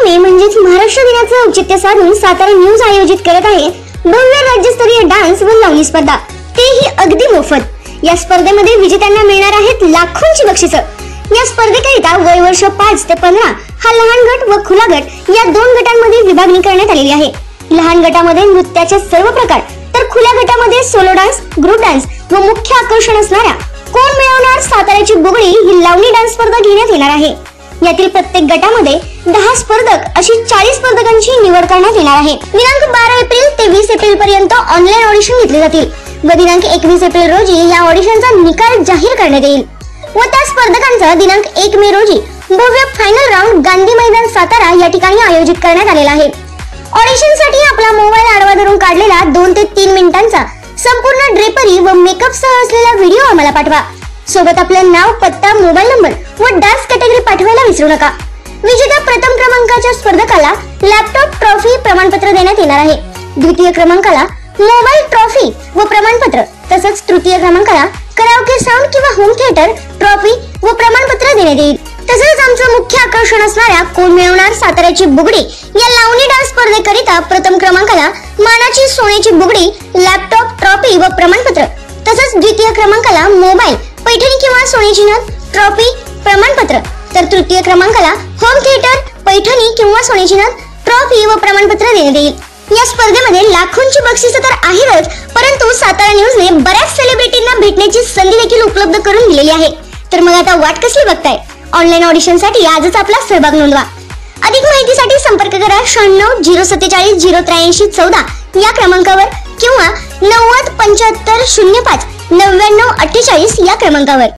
Day म्हणजेच महाराष्ट्र दिनाचं औचित्य साधून सातारा न्यूज आयोजित करत आहे भव्य राज्यस्तरीय डान्स व लावणी स्पर्धा, तेही अगदी मोफत। या स्पर्धेमध्ये विजेत्यांना मिळणार आहेत लाखोंची बक्षिसं। या स्पर्धेकरिता वय वर्ष 5 ते 15 हा लहान गट व खुला गट या 2 गटांमध्ये विभागणी करण्यात आलेली आहे। लहान गटामध्ये नृत्याचे सर्व प्रकार तर खुल्या गटामध्ये सोलो डान्स, ग्रुप डान्स व मुख्य आकर्षण असणाऱ्या कोण मिळवणार साताऱ्याची बुगडी ही लावणी डान्स स्पर्धा घेण्यात येणार आहे। यातील प्रत्येक गटामध्ये 10 स्पर्धक अशी 40 स्पर्धकांची निवड करण्यात येणार आहे। दिनांक 12 एप्रिल ते 20 एप्रिल पर्यंत ऑनलाईन ऑडिशन घेतले जातील व दिनांक 21 एप्रिल रोजी या ऑडिशनचा निकाल जाहीर करण्यात येईल व त्या स्पर्धकांचा दिनांक 1 मे रोजी भव्य फायनल राऊंड गांधी मैदान सातारा या ठिकाणी आयोजित करण्यात आलेला आहे। ऑडिशन साठी आपला मोबाईल आडवा धरून काढलेला 2 ते 3 मिनिटांचा संपूर्ण ड्रेपरी व मेकअप सह असलेला व्हिडिओ आम्हाला पाठवा। सोबत आपलं नाव, पत्ता, मोबाईल नंबर व डान्स कॅटेगरी पाठवायला विसरू नका। विजेत्या प्रथम क्रमांकाच्या स्पर्धकाला लॅपटॉप, ट्रॉफी, प्रमाणपत्र देण्यात येणार आहे। द्वितीय क्रमांकाला मोबाईल, ट्रॉफी व प्रमाणपत्र तसंच तृतीय क्रमांकाला कराओके साऊंड किंवा होम थिएटर, ट्रॉफी व प्रमाणपत्र देण्यात येईल। तसेच आमचं मुख्य आकर्षण असणाऱ्या कोण मिळवणार साताऱ्याची बुगडी या लावणी डान्स स्पर्धेकरिता प्रथम क्रमांकाला मानाची सोन्याची बुगडी, लॅपटॉप, ट्रॉफी व प्रमाणपत्र तसंच द्वितीय क्रमांकाला मोबाईल, पैठणी किंवा सोन्याची नथ, ट्रॉफी, प्रमाणपत्र तर तृतीय क्रमांकाला होम थिएटर, पैठणी किंवा सोन्याची नथ, ट्रॉफी व प्रमाणपत्र देण्यात येईल। या स्पर्धेमध्ये लाखोंची बक्षिसं तर आहेतच, परंतु सातारा न्यूजने बऱ्याच सेलिब्रिटींना भेटण्याची संधी देखील उपलब्ध करून दिलेली आहे। तर मग आता वाट कसली बघताय? ऑनलाईन ऑडिशनसाठी आजच आपला सहभाग नोंदवा। अधिक माहितीसाठी संपर्क करा 96 047 083 14 या क्रमांकावर किंवा 90 75 05 99 48 या क्रमांकावर।